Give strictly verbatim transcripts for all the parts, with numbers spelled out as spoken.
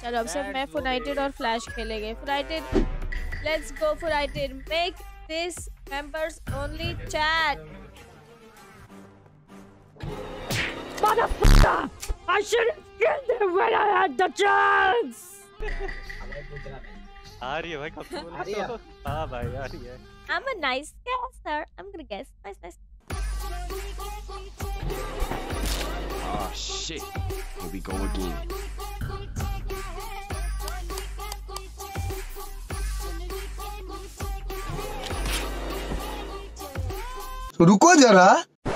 चलो अब सिर्फ मैं फुनाइटेड और फ्लैश खेलेंगे। फुनाइटेड, लेट्स गो फुनाइटेड, make this members only chat. Motherfucker! I should have killed him when I had the chance. आ रही है भाई कब बोल रही है? हाँ भाई आ रही है। I'm a nice guesser. I'm gonna guess. Nice, nice. Oh shit! Here we go again. रुको जरा।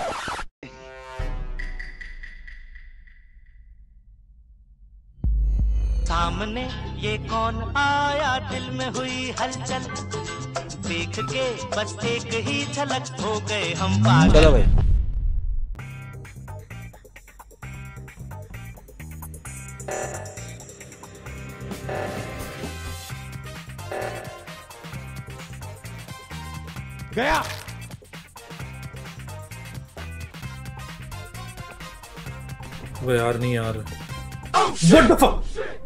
सामने ये कौन आया, दिल में हुई हलचल, देख के बस एक ही झलक हो गए हम पागल। चलो भाई। गया। वो यार नहीं यार। What the fuck?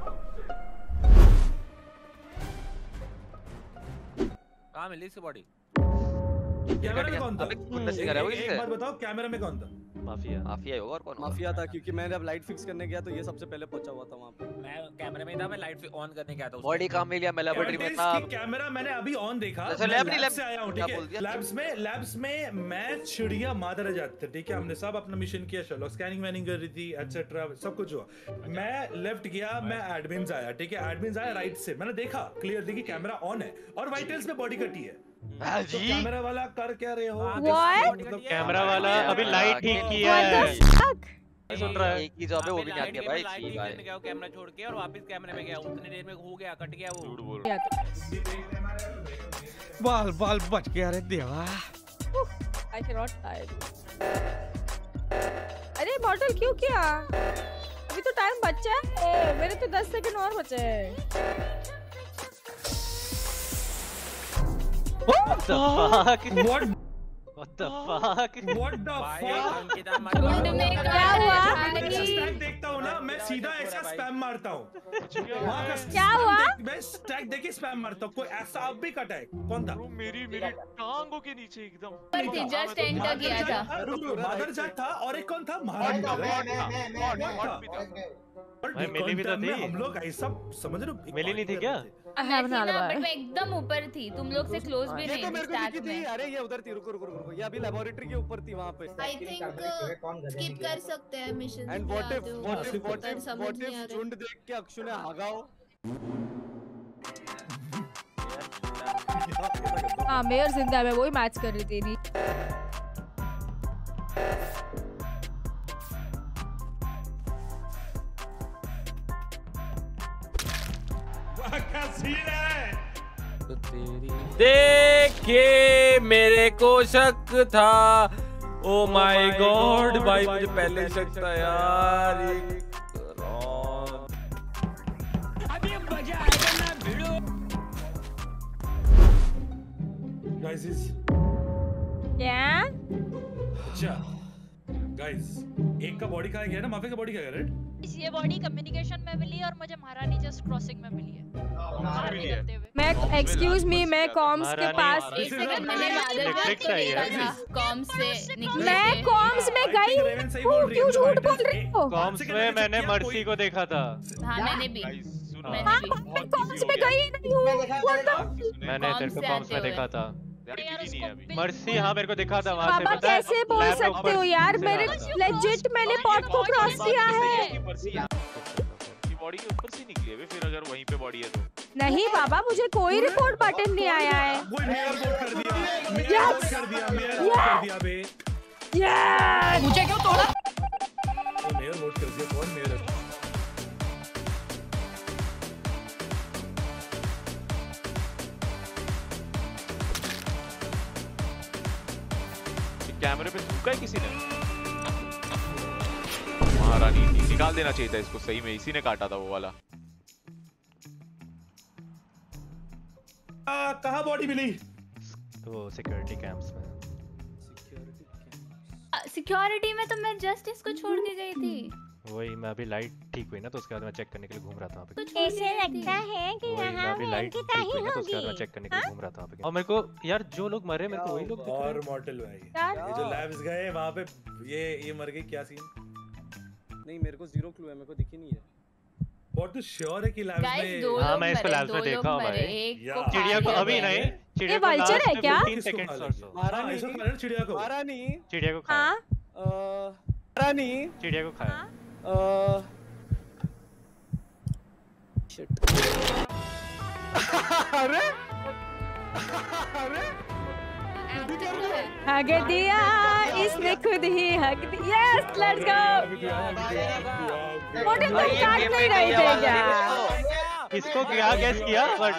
कहाँ मिली इसकी बॉडी? कैमरा में कौन था? एक बात बताओ, कैमरा में कौन था? माफिया माफिया होगा और कौन होगा? माफिया था क्योंकि मैंने अब लाइट फिक्स करने गया तो ये सबसे पहले पहुंचा हुआ था वहां पे। मैं कैमरे में ही था, मैं लाइट ऑन करने गया था। बॉडी कहाँ मिली? मैं लैबोरेटरी में था। कैमरा मैंने अभी ऑन देखा। अच्छा, लैब नहीं, लैब से आया हूं, ठीक है। लैब्स में लैब्स में मैं चिड़िया मादर जाते, ठीक है। हमने सब अपना मिशन किया, चलो स्कैनिंग वैनिंग कर रही थी एटसेट्रा, सब कुछ हुआ। मैं लेफ्ट गया, मैं एडमिन्स आया, ठीक है। एडमिन्स आया राइट से, मैंने देखा क्लियर देखी कैमरा ऑन है और वाइटल्स में बॉडी कटी है। तो कैमरा वाला कर क्या रहे हो? What? कैमरा वाला अभी लाइट ठीक किया What है। the fuck? सुन रहा है? एक ही जॉब है, वो भी नहीं आती है भाई। लाइट करने गया कैमरा छोड़ के और वापस कैमरे में गया, उतनी देर में हो गया, कट गया वो। झूठ बोल। बाल बाल बच गया रे देवा। I cannot hide. अरे मॉडल क्यों किया? अभी तो टाइम बचा है, मेरे तो दस सेकंड और बचे हैं। What the fuck? What? What the fuck? What the fuck? क्या हुआ? स्टैक देखता हूँ ना, मैं सीधा ऐसा स्पैम मारता हूँ। क्या हुआ? मैं स्टैक देख के स्पैम मारता हूँ। कोई ऐसा अब भी कटा है? कौन था? मेरी मेरी टांगों के नीचे एकदम। जस्ट एंटर किया था। मादर जाट था और एक कौन था? महारानी भाई मिली भी तो थी। हम लोग ऐसा समझ रहे हो? मिली नहीं थी क्या? मैं एकदम ऊपर थी, तुम लोग से क्लोज भी ये नहीं तो मेरे को स्टैक दिखी थी। में। अरे ये उधर थी, रुको रुको रुको, ये अभी लेबोरेटरी के ऊपर थी वहां पे। आई थिंक स्किप कर सकते हैं mission. And what if what if what if what if झुंड देख के अक्षु ने हागाओ। हाँ मेयर जिंदा है, मैं वही मैच कर रही थी। देखिए मेरे को शक था। ओ माय गॉड भाई, मुझे पहले शक था यार। अभी मजा आएगा ना भिड़ो। गाइस इज क्या? अच्छा गाइस, एक का बॉडी कहाँ गया ना? माफिया का बॉडी कहाँ गया? राइट, ये बॉडी कम्युनिकेशन में मिली और मुझे महारानी जस्ट क्रॉसिंग में मिली है। करते हुए मैं एक्सक्यूज मी, मैं कॉम्स के पास एक सेकंड मैंने बादल बात तो देखा था कॉम्स से निकले। मैं कॉम्स में गई हूँ, क्यों झूठ बोल रही हो? कॉम्स में मैंने मर्सी को देखा था। हाँ मैंने भी हाँ मैं कॉम्स में गई नहीं हूँ। मैंने तेरे को कॉम्स में देखा था। मर्सी हाँ मेरे को दिखा था वहाँ से। पापा कैसे बोल सकते हो यार? मेरे लेजिट मैंने पॉट को क्रॉस किया है। बॉडी के ऊपर से निकली है फिर, अगर वहीं पे बॉडी है तो। नहीं बाबा, मुझे कोई रिपोर्ट बटन नहीं आया है। वो मेयर वोट कर दिया, मेयर वोट कर दिया, मेयर वोट कर दिया बे। यस, मुझे क्यों तोड़ा? वो मेयर वोट कर दिया। कौन मेयर है? कैमरे पे थूका है किसी ने? महारानी निकाल देना चाहिए था इसको, सही में इसी ने काटा था वो वाला। कहाँ बॉडी मिली? तो सिक्योरिटी कैंप्स में। सिक्योरिटी में तो मैं जस्ट इसको छोड़ के गई थी। वही मैं अभी लाइट ठीक हुई ना तो उसके बाद मैं चेक करने के लिए घूम रहा था वहाँ पे। ऐसे लगता है कि वही मैं यहाँ अभी भी लाइट अंकिता ठीक ही हुई ना तो उसके बाद मैं होगी। चेक करने के लिए घूम रहा था वहाँ पे। और मेरे को यार जो लोग मरे मेरे को वही लोग दिख रहे और हैं। मॉर्टल भाई यार ये जो लैब्स गए वहाँ पे ये ये मर गई क्या सीन? नहीं मेरे को जीरो क्लू है, मेरे को दिखी नहीं है। बहुत श्योर है कि लैब्स Guys, में दो हाँ लोग मैं इसको मरे, लैब्स में दो देखा हूँ लोग मरे, भाई। एक यार, को खा चिड़िया को लिया अभी मैंने। नहीं, चिड़िया को vulture लास्ट है में क्या? fifteen seconds or so। मारा हाँ, नहीं इसको खाना है चिड़िया को। मारा नहीं चिड़िया को खाया। हाँ अ, मारा नहीं चिड़िया को खाया। अ, shit। अरे अरे हग दिया इसने खुद ही हग दिया। Yes let's go. मॉडल तुम काट नहीं रहे थे क्या? इसको क्या गैस किया बट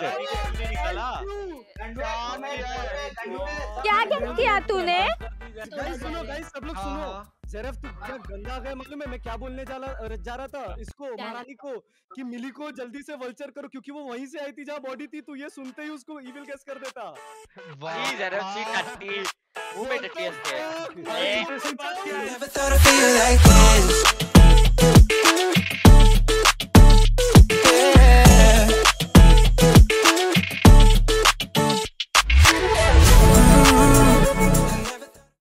क्या गेस किया तूने? गाइस सुनो गाइस सब लोग सुनो। ज़ेरफ तू क्या गंदा गया मालूम है मैं क्या बोलने जा रहा जा रहा था इसको महारानी को कि मिली को जल्दी से वल्चर करो क्योंकि वो वहीं से आई थी जहाँ बॉडी थी। तू ये सुनते ही उसको इविल गेस कर देता। भाई जरा सी टट्टी वो में टट्टी है। बात क्या है?